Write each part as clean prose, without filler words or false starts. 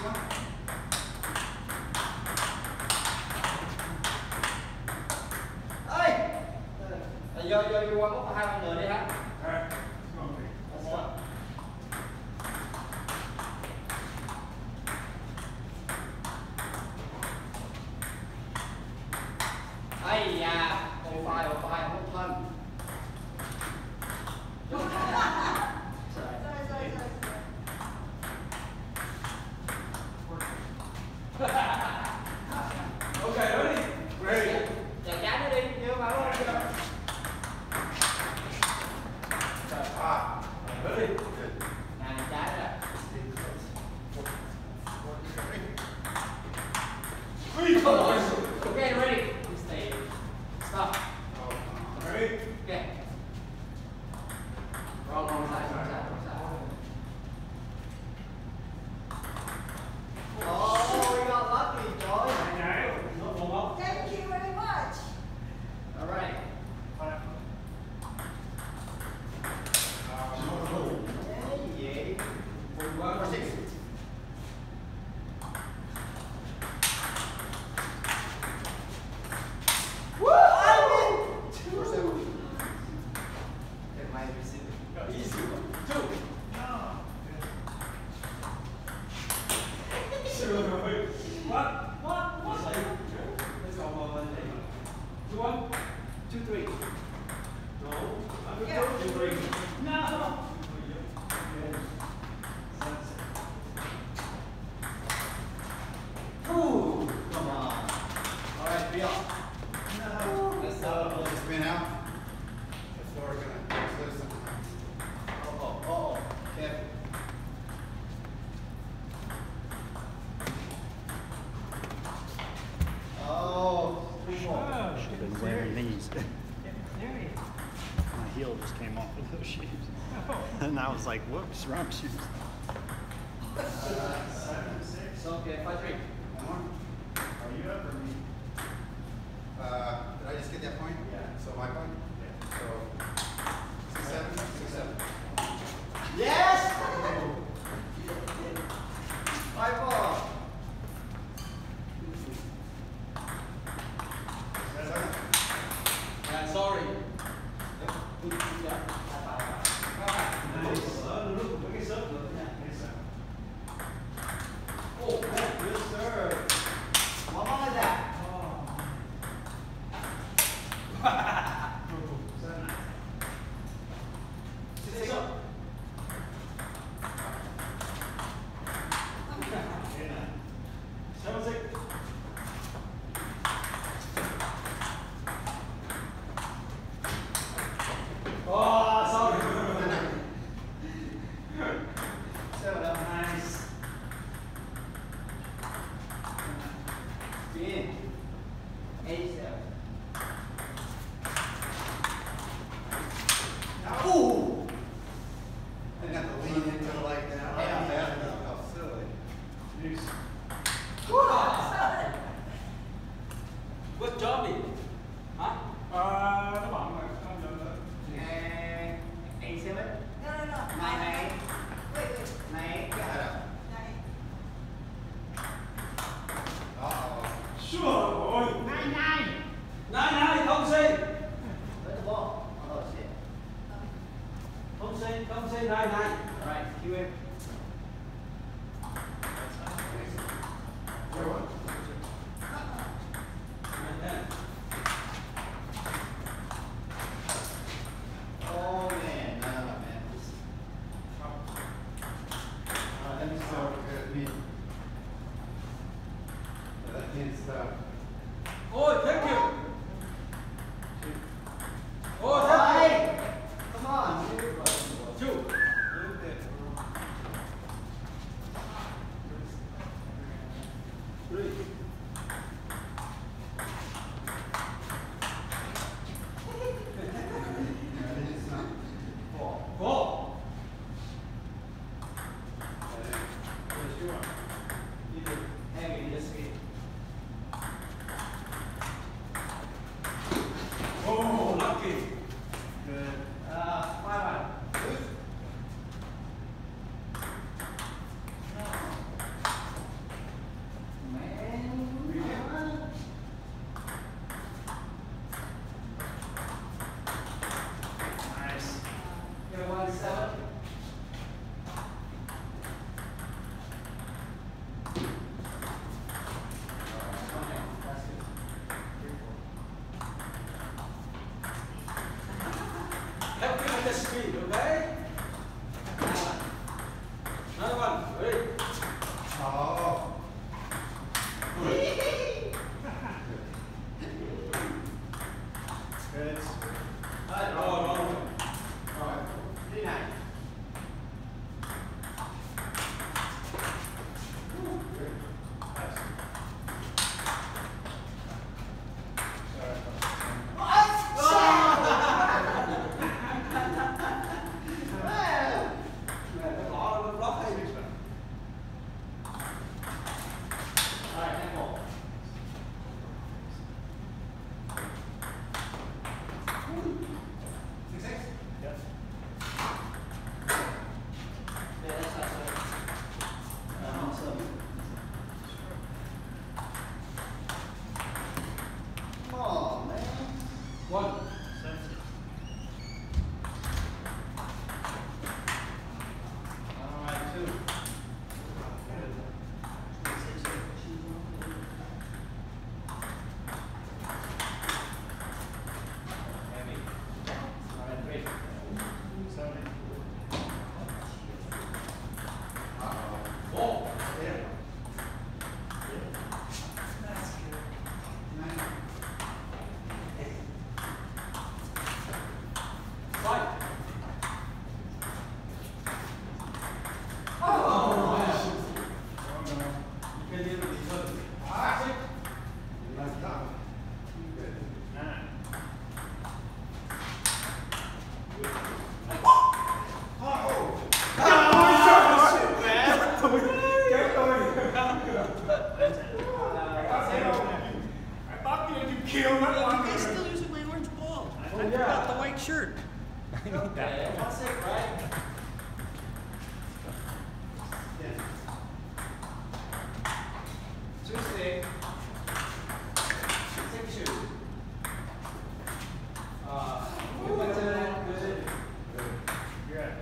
Vô qua mốc 2 con người đi ha. Ây da, một file không thân. Okay, ready? Ready. Chà trái nó đi, như vào luôn. Ready? Này trái rồi. Okay, ready. Stay. Stop. Ready? Okay. Wrong side, wrong side, wrong side. Oh, we got lucky, Joy. Thank you very much. All right. Yay. 41 or 6. Woo! I win! 2 or 7. It might be silly. Easy one. 2. What? Let's go one day. 2, 1? 2, 3. No. Yeah. 2, 3. No. Ooh, come on. All right, be off. No. Let's go. Spin out. The floor is gonna twist sometimes. Oh, careful. Oh, Should have been wearing these. My heel just came off of those shoes. And I was like, whoops, wrong shoes. so okay, 5, 3. One more. Are you up or me? Did I just get that point? Yeah. So my point? Yeah. So 6, 7, 6, 7. Yes! 5 ball. 7. Sorry. Oh, good serve. What was that? Six up. Oh, sorry. 7 up. Nice. In. 87. Ooh! I got to lean into it like that. Yeah. How silly. Good job, Lee. Huh? Các bạn mà không được nữa. 87. No, no, no. 98. Wait, wait. 98. Head up. 9. Uh-oh. Sure, boy. 99. 99, không xin. Where's the ball? Oh, shit. Không xin, 99. Alright, cue him. Sure one. Oh, man. No, man. Let me start with me. That can't stop. Ôi, thank you. Ôi, Oh, thank you. hey! Come on. 2. It's not. 4. Where's your one? You do. Heavy, you just speed. Oh, lucky. Good. 5 Loose? speed, okay? Another one. Ready? Oh. Good. No. Alright. 39. Alright, tempo. Yes. Yeah, that's not so. Come on, man. One. Alright, 2. Heavy. Alright, 3. Four. Five. You can deal with each other. Six. Nice job. Good. I thought you killed that one. You guys still using my orange ball? I Oh, yeah. forgot the white shirt. I need that. Okay, 1 6, right? Yeah. 2 6. 6 2. Good turn, good. You're at.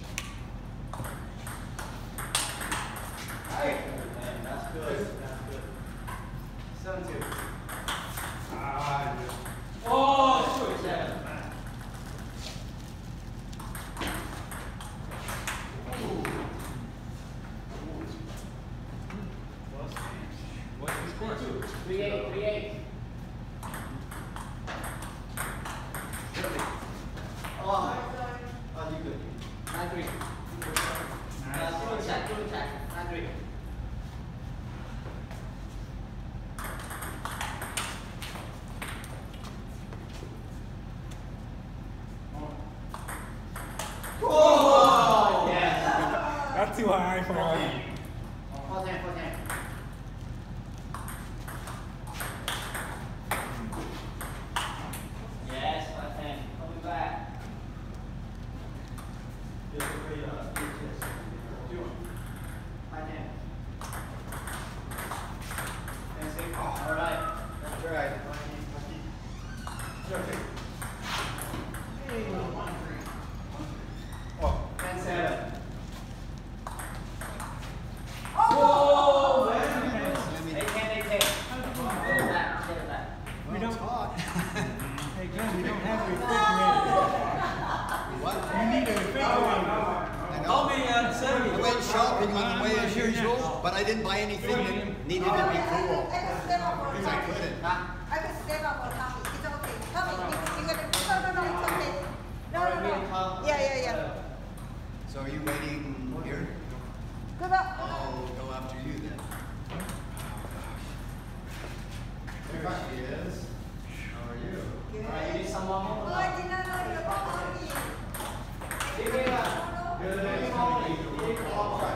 Hey, man, that's good. That's good. 7 2. Ah, good. Oh, shoot. 7. What's the score? 3 8, 3 8. Oh, you good. 9 3. Two check. 9 3. Oh, yes. That's too high for me. 4 10, 4 10. Yes, 5 10. Coming back. 5 10. And 6. All right. That's right. Okay. 1 3. Oh. 10 7. Oh, man. They can. Get it back. Get it back. We don't. Hey, Glenn, we don't have a refrigerator. What? You need a refrigerator. Call me at 7. I went shopping on the way as usual, but I didn't buy anything that needed to be cool. Because I couldn't. I can stand up on top. It's okay. Tell me. You're gonna. No, it's okay. No. Yeah. So are you waiting here? Good up. I'll go after you then. There she is. How are you? All right, you need some more. Oh, I did not know you were calling me. Give me a. Good. You need all right.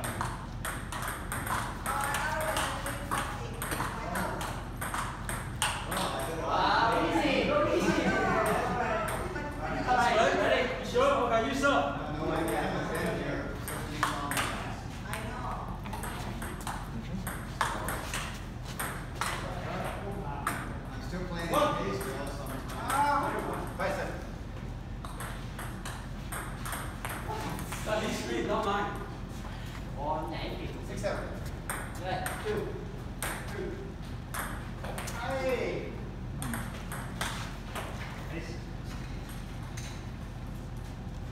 Wow, easy. Go easy. All right, ready? You sure? Okay, you saw. No idea. I'm standing here. 17 miles. I know. I'm still playing bass drill sometimes. 5 7. Study speed, not mine. 190. 6 7. Good. 2. Hey.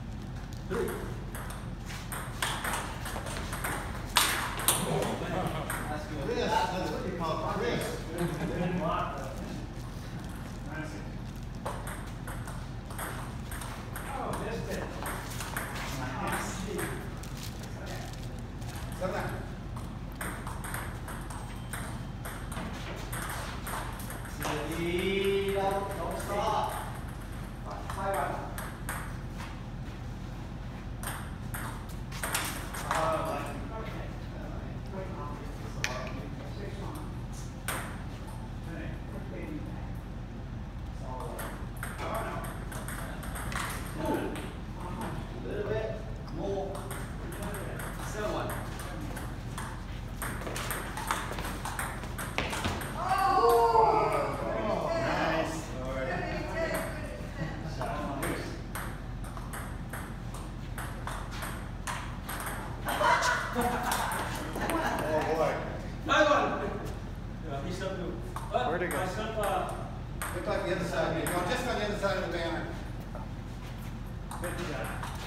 Where'd it go? Myself, Look like the other side. No, just on the other side of the banner. good job.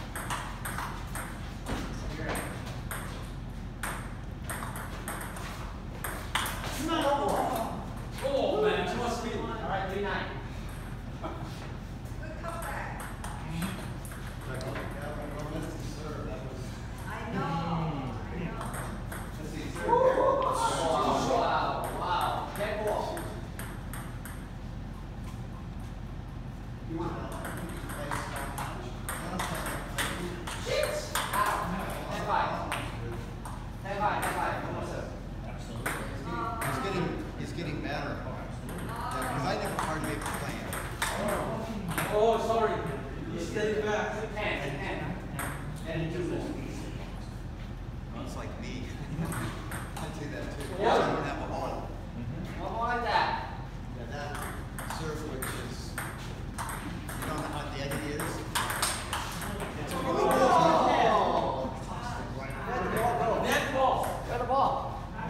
Oh man, too much speed. All right, 3-9. Good comeback. I know. Wow. Dead ball. You want Shit. Out. 10-5. 10-5. Almost up. He's getting better. Yeah, because I never hardly ever play him. Oh, sorry. He's getting back. 10. And 2 balls. It's like me. I do that too. Yeah. I don't have a ball. One more like that. Yeah, that serve, which is, you don't know how dead it is. It's really good. Net ball. Got the ball. How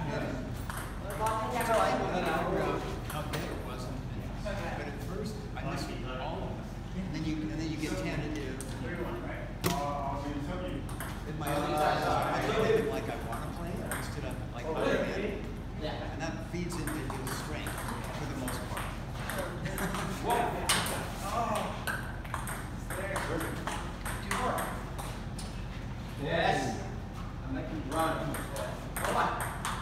bad it wasn't. But at first, I missed all of them. And then you get tentative. In my other side, I look at it like I want to play instead of like I'm in. Yeah. And that feeds into his strength for the most part. Yes. I'm making run. Come on.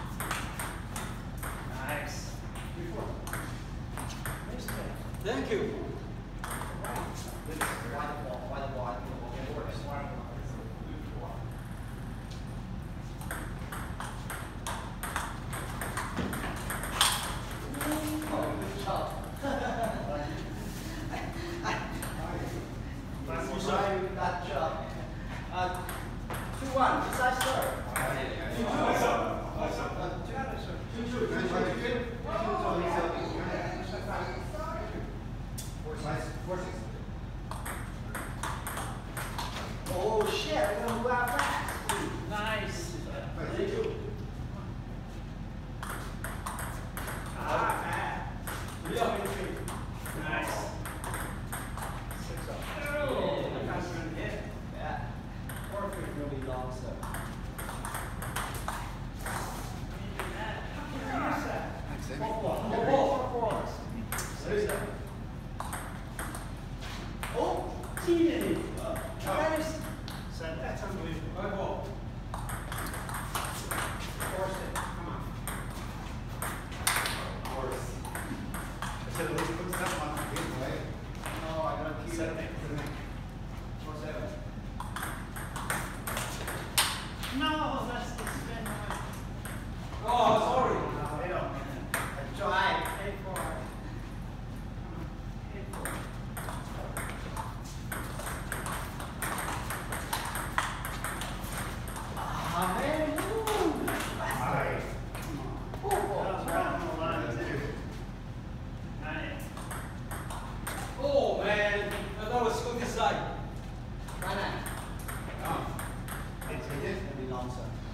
Nice. Thank you. Why the ball? That job. 2-1. Decide serve. 4-6. Oh shit! We're gonna move out fast. Nice. Thank you. Nice. Yeah. Perfect, really long stuff. Thanks, Amy. Oh, Cheated. nice. That's unbelievable. Right ball. Force it. Come on. Force. I said at least put something on the big way. No, I gotta keep it. 4-7. No, that's the spin. Oh, sorry. I tried. 8-4. Ah, man. Woo. Faster. Oh, Oh man, that was good design. 9-9. It's gonna be long stuff.